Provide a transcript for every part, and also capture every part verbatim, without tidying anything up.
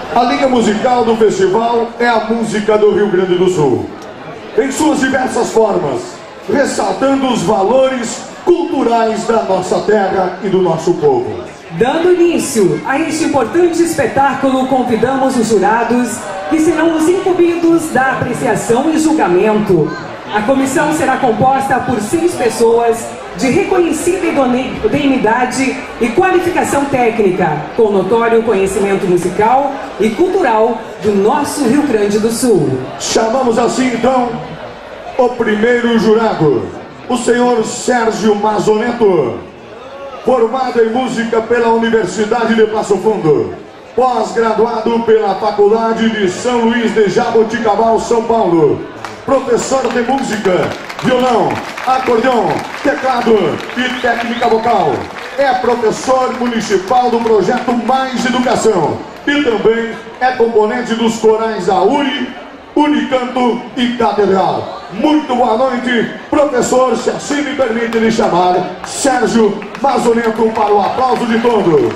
A linha musical do festival é a música do Rio Grande do Sul, em suas diversas formas, ressaltando os valores culturais da nossa terra e do nosso povo. Dando início a este importante espetáculo, convidamos os jurados que serão os incumbidos da apreciação e julgamento. A comissão será composta por seis pessoas de reconhecida idoneidade e qualificação técnica, com notório conhecimento musical e cultural do nosso Rio Grande do Sul. Chamamos assim então o primeiro jurado, o senhor Sérgio Mazoneto, formado em música pela Universidade de Passo Fundo, pós-graduado pela Faculdade de São Luís de Jaboticabal, São Paulo, professor de música, violão, acordeão, teclado e técnica vocal. É professor municipal do projeto Mais Educação e também é componente dos corais A U R I, Unicanto e Catedral. Muito boa noite, professor, se assim me permite lhe chamar, Sérgio Mazoneto, para o aplauso de todos.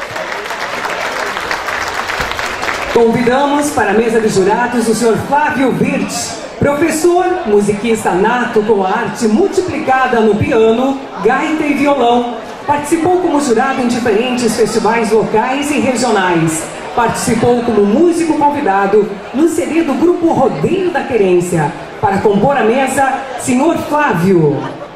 Convidamos para a mesa de jurados o senhor Flávio Wirth, professor, musicista nato com a arte multiplicada no piano, gaita e violão. Participou como jurado em diferentes festivais locais e regionais. Participou como músico convidado no C D do grupo Rodeio da Querência. Para compor a mesa, senhor Flávio.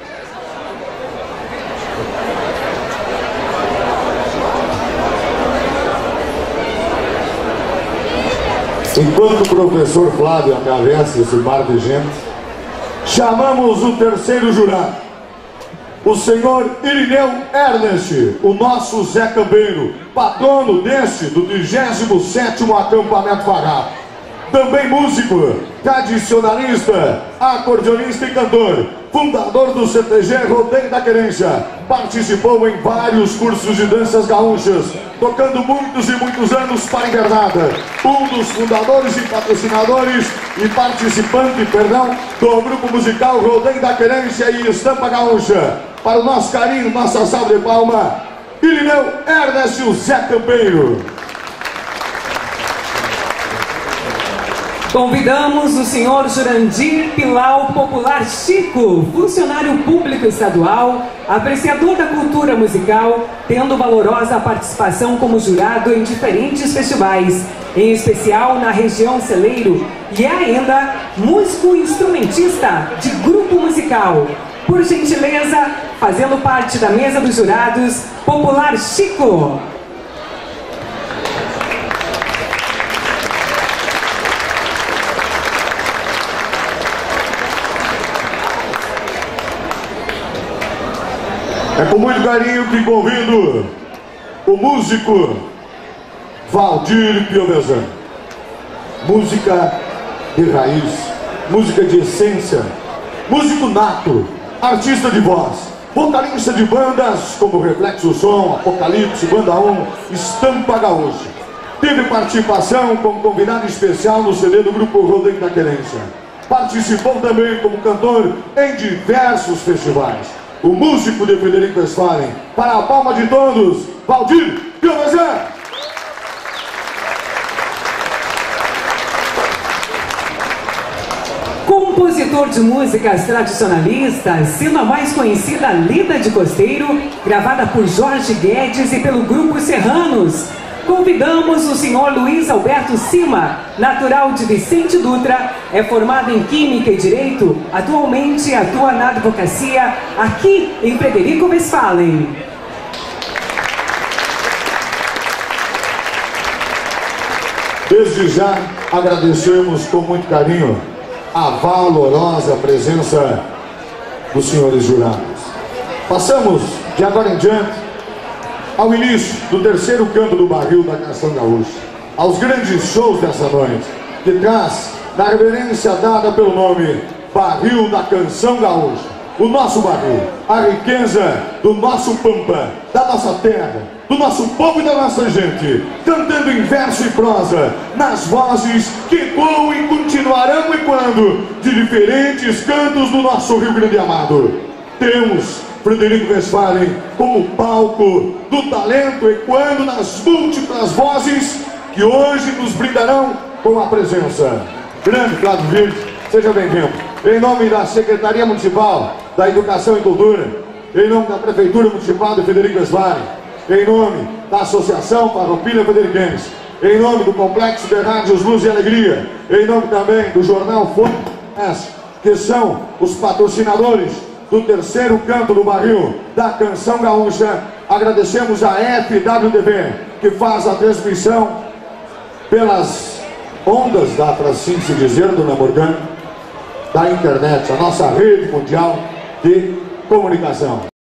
Enquanto o professor Flávio atravessa esse mar de gente, chamamos o terceiro jurado, o senhor Irineu Ernest, o nosso Zé Cambeiro, patrono deste do trigésimo sétimo acampamento Farrapo. Também músico, tradicionalista, acordeonista e cantor, fundador do C T G Rodeio da Querência. Participou em vários cursos de danças gaúchas, tocando muitos e muitos anos para a invernada. Um dos fundadores e patrocinadores e participante, perdão, do grupo musical Rodeio da Querência e Estampa Gaúcha. Para o nosso carinho, nossa salva de palma, Irineu Ernest e o Zé Campeiro. Convidamos o senhor Jurandir Pilau Popular Chico, funcionário público estadual, apreciador da cultura musical, tendo valorosa participação como jurado em diferentes festivais, em especial na região Celeiro, e é ainda músico instrumentista de grupo musical. Por gentileza, fazendo parte da mesa dos jurados, Popular Chico. É com muito carinho que convido o músico Valdir Piovesan. Música de raiz, música de essência, músico nato, artista de voz, vocalista de bandas como Reflexo Som, Apocalipse, Banda um, Estampa Gaúcha. Teve participação como convidado especial no C D do grupo Rodeio da Querência. Participou também como cantor em diversos festivais. O músico de Frederico Westphalen, para a palma de todos, Valdir Piovesan. Compositor de músicas tradicionalistas, sendo a mais conhecida Lida de Costeiro, gravada por Jorge Guedes e pelo Grupo Serranos. Convidamos o senhor Luiz Alberto Cima, natural de Vicente Dutra, é formado em Química e Direito, atualmente atua na advocacia aqui em Frederico Westphalen. Desde já agradecemos com muito carinho a valorosa presença dos senhores jurados. Passamos de agora em diante ao início do terceiro canto do barril da Canção Gaúcha, aos grandes shows dessa noite, que traz da reverência dada pelo nome Barril da Canção Gaúcha, o nosso barril, a riqueza do nosso pampa, da nossa terra, do nosso povo e da nossa gente, cantando em verso e prosa, nas vozes que ecoam e continuarão ecoando de diferentes cantos do nosso Rio Grande amado. Temos Frederico Westphalen como palco do talento, ecoando nas múltiplas vozes que hoje nos brindarão com a presença. Grande Flávio Virte, seja bem-vindo. Em nome da Secretaria Municipal da Educação e Cultura, em nome da Prefeitura Municipal de Frederico Westphalen, em nome da Associação Farroupilha Frederiquense, em nome do Complexo de Rádios Luz e Alegria, em nome também do Jornal Fonte, que são os patrocinadores do terceiro canto do barril da Canção Gaúcha, agradecemos a F W T V, que faz a transmissão pelas ondas, dá para assim se dizer, dona Morgana, da internet, a nossa rede mundial de comunicação.